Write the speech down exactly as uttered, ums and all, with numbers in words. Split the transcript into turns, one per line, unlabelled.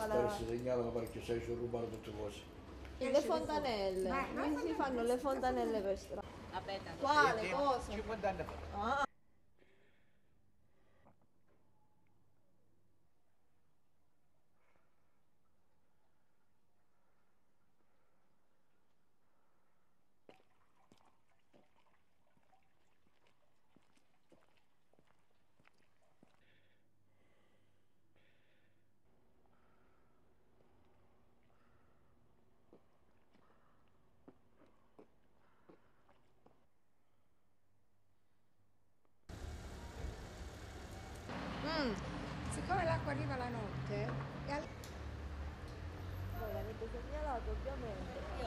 la...
si segnalano perché sai ci rubano tutte cose.
Le fontanelle, non si fanno le fontanelle per strada. Quale cosa?
cinquanta anni fa.
Ah. Mm.
Siccome l'acqua arriva la notte, e al...
Voi l'avete segnalato ovviamente.